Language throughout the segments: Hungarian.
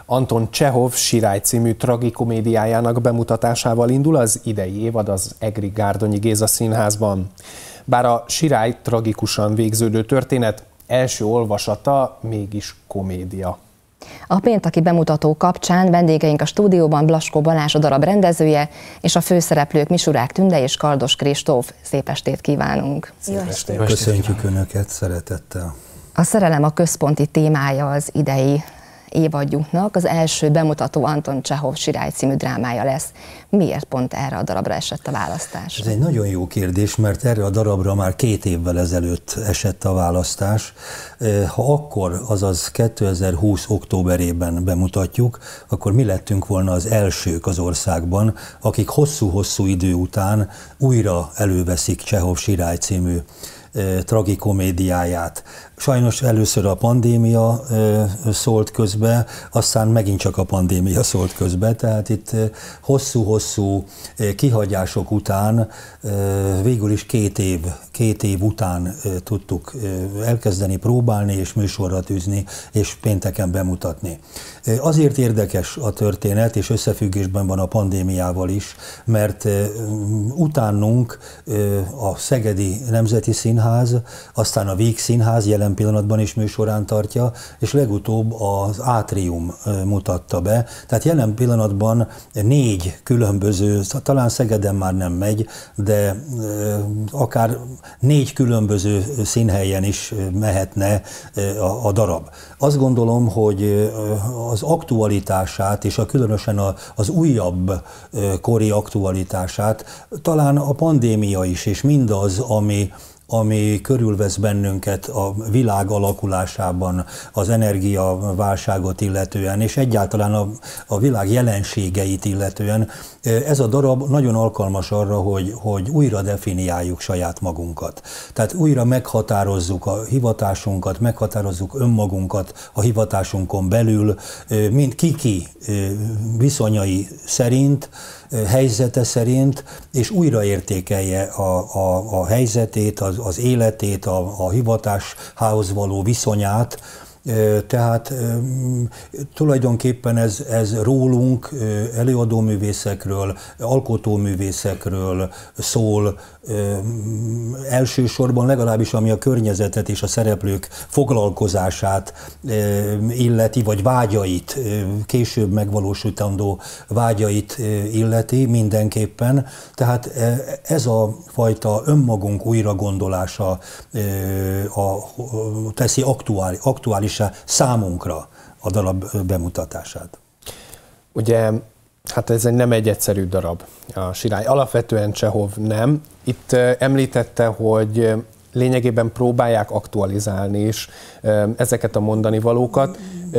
Anton Csehov Sirály című tragikomédiájának bemutatásával indul az idei évad az Egri Gárdonyi Géza Színházban. Bár a Sirály tragikusan végződő történet első olvasata mégis komédia. A pénteki bemutató kapcsán vendégeink a stúdióban Blaskó Balázs, a darab rendezője, és a főszereplők Misurák Tünde és Kardos Kristóf. Szép estét kívánunk! Szép estét. Köszöntjük Önöket szeretettel! A szerelem a központi témája az idei évadjunknak. Az első bemutató Anton Csehov Sirály című drámája lesz. Miért pont erre a darabra esett a választás? Ez egy nagyon jó kérdés, mert erre a darabra már 2 évvel ezelőtt esett a választás. Ha akkor, azaz 2020 októberében bemutatjuk, akkor mi lettünk volna az elsők az országban, akik hosszú-hosszú idő után újra előveszik Csehov Sirály című tragikomédiáját. Sajnos először a pandémia szólt közbe, aztán megint csak a pandémia szólt közbe, tehát itt hosszú-hosszú kihagyások után, végül is 2 év után tudtuk elkezdeni próbálni és műsorra tűzni, és pénteken bemutatni. Azért érdekes a történet, és összefüggésben van a pandémiával is, mert utánunk a Szegedi Nemzeti Színház, aztán a Víg Színház jelen pillanatban is műsorán tartja, és legutóbb az Átrium mutatta be. Tehát jelen pillanatban 4 különböző, talán Szegeden már nem megy, de akár 4 különböző színhelyen is mehetne a darab. Azt gondolom, hogy az aktualitását, és különösen az újabb kori aktualitását talán a pandémia is, és mindaz, ami körülvesz bennünket a világ alakulásában, az energiaválságot illetően, és egyáltalán a világ jelenségeit illetően. Ez a darab nagyon alkalmas arra, hogy újra definiáljuk saját magunkat. Tehát újra meghatározzuk a hivatásunkat, meghatározzuk önmagunkat a hivatásunkon belül, mint ki viszonyai szerint, helyzete szerint, és újraértékelje a helyzetét, az életét, a hivatáshoz való viszonyát. Tehát tulajdonképpen ez rólunk, előadóművészekről, alkotóművészekről szól, elsősorban legalábbis ami a környezetet és a szereplők foglalkozását illeti, vagy vágyait, később megvalósítandó vágyait illeti mindenképpen. Tehát ez a fajta önmagunk újragondolása teszi aktuálisá számunkra a darab bemutatását. Ugye, hát ez nem egy egyszerű darab, a Sirály. Alapvetően Csehov nem. Itt említette, hogy lényegében próbálják aktualizálni is ezeket a mondani valókat.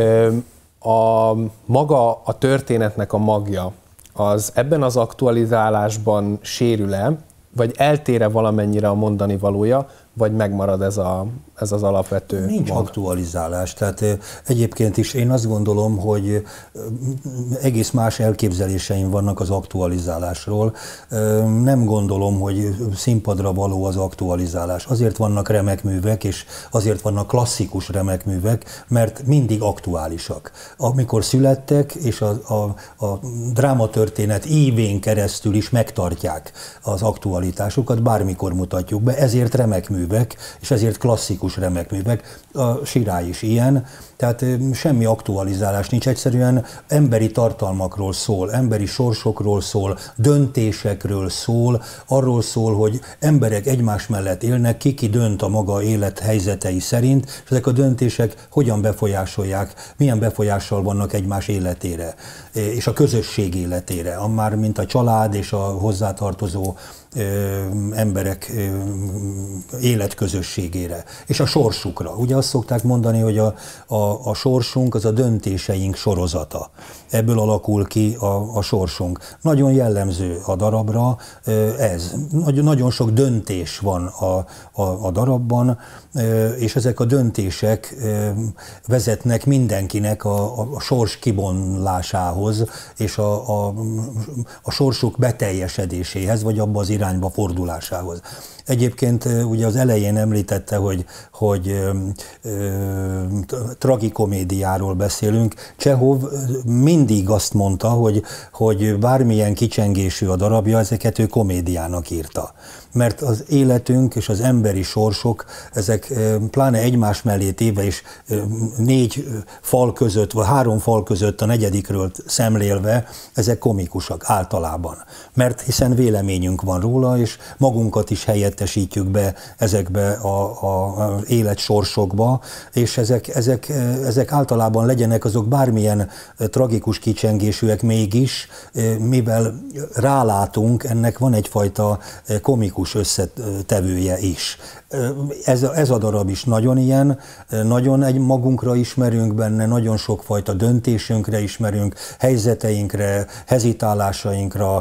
Maga a történetnek a magja, az ebben az aktualizálásban sérül-e, vagy eltér-e valamennyire a mondani valója, vagy megmarad ez az alapvető Nincs mag? aktualizálás, tehát egyébként is én azt gondolom, hogy egész más elképzeléseim vannak az aktualizálásról. Nem gondolom, hogy színpadra való az aktualizálás. Azért vannak remek művek, és azért vannak klasszikus remek művek, mert mindig aktuálisak. Amikor születtek, és a drámatörténet évén keresztül is megtartják az aktualitásukat, bármikor mutatjuk be, ezért remek művek, és ezért klasszikus remek művek. A Sirály is ilyen, tehát semmi aktualizálás nincs, egyszerűen emberi tartalmakról szól, emberi sorsokról szól, döntésekről szól, arról szól, hogy emberek egymás mellett élnek, ki dönt a maga élethelyzetei szerint, és ezek a döntések hogyan befolyásolják, milyen befolyással vannak egymás életére, és a közösség életére, már mint a család és a hozzátartozó emberek életközösségére, és a sorsukra. Ugye azt szokták mondani, hogy a sorsunk az a döntéseink sorozata. Ebből alakul ki a sorsunk. Nagyon jellemző a darabra ez. Nagyon sok döntés van a darabban, és ezek a döntések vezetnek mindenkinek a sors kibonlásához, és a sorsuk beteljesedéséhez, vagy abba az irányba, irányba fordulásához. Egyébként ugye az elején említette, hogy tragikomédiáról beszélünk. Csehov mindig azt mondta, hogy bármilyen kicsengésű a darabja, ezeket ő komédiának írta. Mert az életünk és az emberi sorsok, ezek pláne egymás mellé téve is 4 fal között, vagy 3 fal között a negyedikről szemlélve, ezek komikusak általában. Mert hiszen véleményünk van róla, és magunkat is helyettesítjük be ezekbe az életsorsokba, és ezek általában legyenek azok bármilyen tragikus kicsengésűek mégis, mivel rálátunk, ennek van egyfajta komikus összetevője is. Ez a darab is nagyon ilyen, nagyon magunkra ismerünk benne, nagyon sokfajta döntésünkre ismerünk, helyzeteinkre, hezitálásainkra,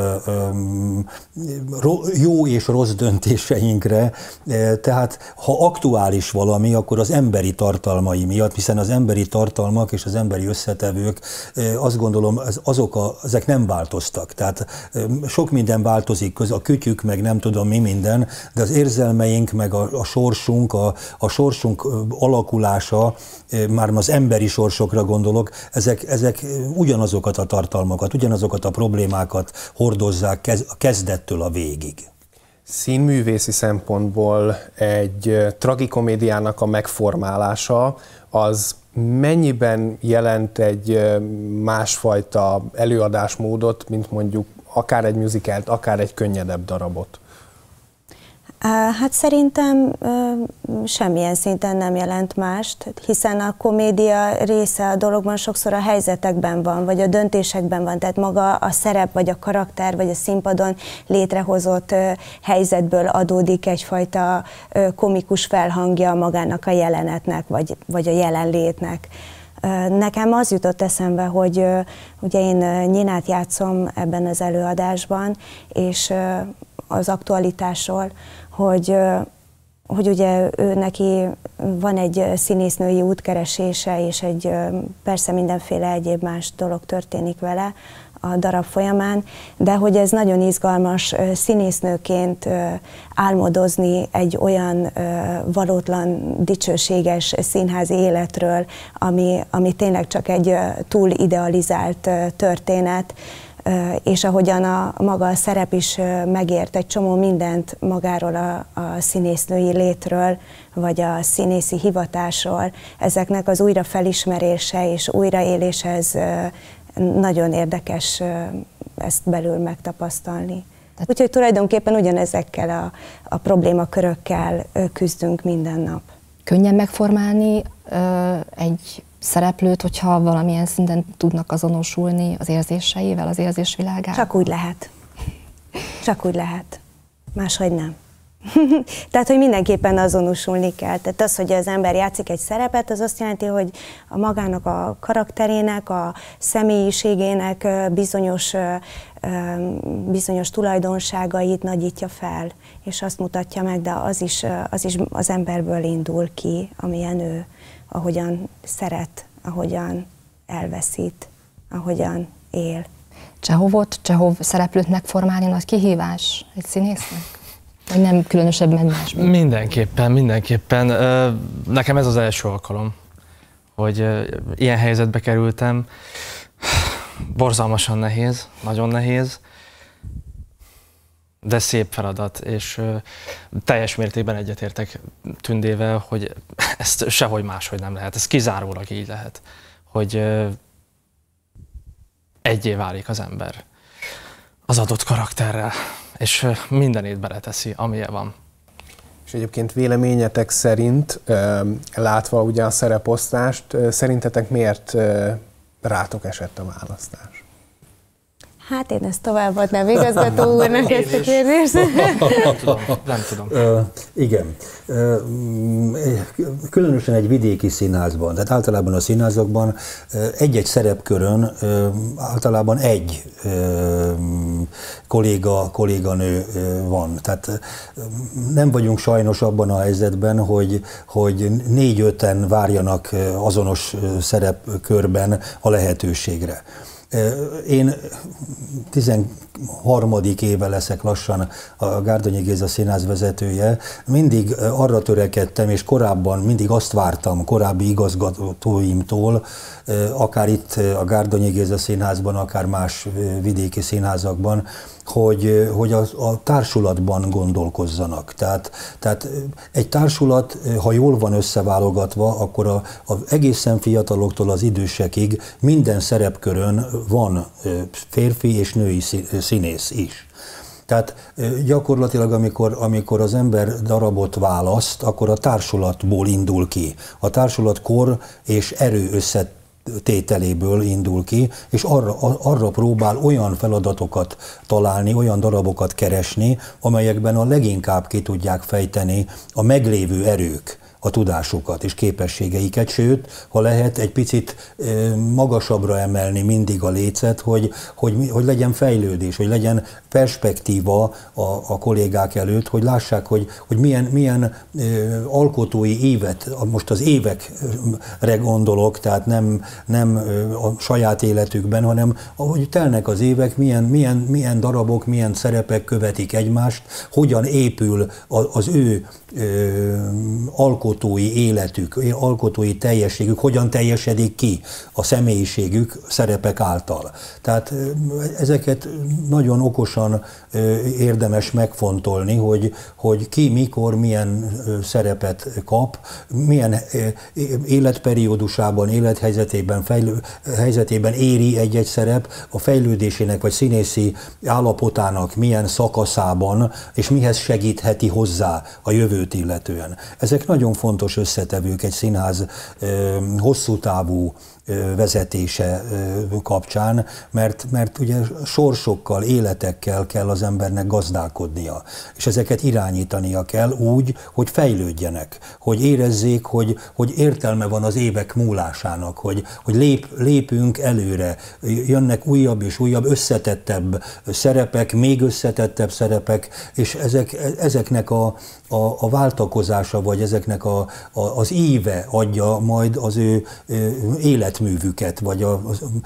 jó és rossz döntéseinkre, tehát ha aktuális valami, akkor az emberi tartalmai miatt, hiszen az emberi tartalmak és az emberi összetevők, azt gondolom, ezek nem változtak. Tehát sok minden változik a kütyük, meg nem tudom mi minden, de az érzelmeink, meg a sorsunk alakulása, már az emberi sorsokra gondolok, ezek ugyanazokat a tartalmakat, ugyanazokat a problémákat hordozzák a kezdettől a végig. Színművészi szempontból egy tragikomédiának a megformálása az mennyiben jelent egy másfajta előadásmódot, mint mondjuk akár egy musicalt, akár egy könnyedebb darabot? Hát szerintem semmilyen szinten nem jelent mást, hiszen a komédia része a dologban sokszor a helyzetekben van, vagy a döntésekben van, tehát maga a szerep, vagy a karakter, vagy a színpadon létrehozott helyzetből adódik egyfajta komikus felhangja magának a jelenetnek, vagy a jelenlétnek. Nekem az jutott eszembe, hogy ugye én Nyinát játszom ebben az előadásban, és az aktualitásról, hogy ugye neki van egy színésznői útkeresése, és persze mindenféle egyéb más dolog történik vele a darab folyamán, de hogy ez nagyon izgalmas színésznőként álmodozni egy olyan valótlan, dicsőséges színházi életről, ami tényleg csak egy túl idealizált történet, és ahogyan maga a szerep is megért egy csomó mindent magáról a színésznői létről, vagy a színészi hivatásról, ezeknek az újra felismerése és újraélése, ez nagyon érdekes ezt belül megtapasztalni. Úgyhogy tulajdonképpen ugyanezekkel a problémakörökkel küzdünk minden nap. Könnyen megformálni egy szereplőt, hogyha valamilyen szinten tudnak azonosulni az érzéseivel, az érzésvilágával? Csak úgy lehet. Csak úgy lehet. Máshogy nem. Tehát, hogy mindenképpen azonosulni kell. Tehát az, hogy az ember játszik egy szerepet, az azt jelenti, hogy a magának a karakterének, a személyiségének bizonyos tulajdonságait nagyítja fel, és azt mutatja meg, de az is az emberből indul ki, amilyen ő, ahogyan szeret, ahogyan elveszít, ahogyan él. Csehov szereplőt megformálni nagy kihívás egy színésznek? Vagy nem különösebben más? Mindenképpen. Nekem ez az első alkalom, hogy ilyen helyzetbe kerültem. Borzalmasan nehéz, nagyon nehéz, de szép feladat, és teljes mértékben egyetértek Tündével, hogy ezt sehogy máshogy nem lehet, ez kizárólag így lehet, hogy egyé válik az ember az adott karakterrel, és mindenét beleteszi, amilyen van. És egyébként véleményetek szerint, látva ugye a szereposztást, szerintetek miért rátok esett a választás? Hát én ezt továbbadnám igazgató úrnak ezt a kérdést. Nem tudom. Igen. Különösen egy vidéki színházban, tehát általában a színházakban egy-egy szerepkörön általában egy kolléganő van. Tehát nem vagyunk sajnos abban a helyzetben, hogy 4-5-en várjanak azonos szerepkörben a lehetőségre. Én 13. éve leszek lassan a Gárdonyi Géza Színház vezetője. Mindig arra törekedtem, és korábban mindig azt vártam korábbi igazgatóimtól, akár itt a Gárdonyi Géza Színházban, akár más vidéki színházakban, hogy a társulatban gondolkozzanak. Tehát egy társulat, ha jól van összeválogatva, akkor az egészen fiataloktól az idősekig minden szerepkörön van férfi és női színész is. Tehát gyakorlatilag, amikor az ember darabot választ, akkor a társulatból indul ki. A társulat kor és erő összetételéből indul ki, és arra próbál olyan feladatokat találni, olyan darabokat keresni, amelyekben a leginkább ki tudják fejteni a meglévő erők a tudásukat és képességeiket, sőt, ha lehet, egy picit magasabbra emelni mindig a lécet, hogy legyen fejlődés, hogy legyen perspektíva a kollégák előtt, hogy lássák, hogy milyen alkotói évet, most az évekre gondolok, tehát nem a saját életükben, hanem ahogy telnek az évek, milyen darabok, milyen szerepek követik egymást, hogyan épül az ő alkotói életük, alkotói teljességük, hogyan teljesedik ki a személyiségük szerepek által. Tehát ezeket nagyon okosan érdemes megfontében, hogy ki, mikor, milyen szerepet kap, milyen életperiódusában, élethelyzetében éri egy-egy szerep, a fejlődésének vagy színészi állapotának milyen szakaszában, és mihez segítheti hozzá a jövőt illetően. Ezek nagyon fontos összetevők egy színház hosszú távú vezetése kapcsán, mert ugye sorsokkal, életekkel kell az embernek gazdálkodnia, és ezeket irányítania kell úgy, hogy fejlődjenek, hogy érezzék, hogy értelme van az évek múlásának, hogy lépünk előre, jönnek újabb és újabb, összetettebb szerepek, még összetettebb szerepek, és ezeknek a váltakozása, vagy ezeknek az íve adja majd az ő életművüket, vagy a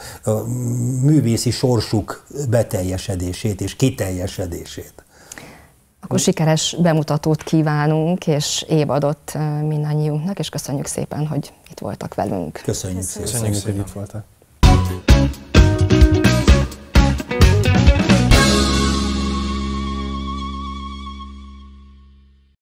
művészi sorsuk beteljesedését és kiteljesedését. Akkor sikeres bemutatót kívánunk, és évadot mindannyiunknak, és köszönjük szépen, hogy itt voltak velünk. Köszönjük szépen, hogy itt voltak.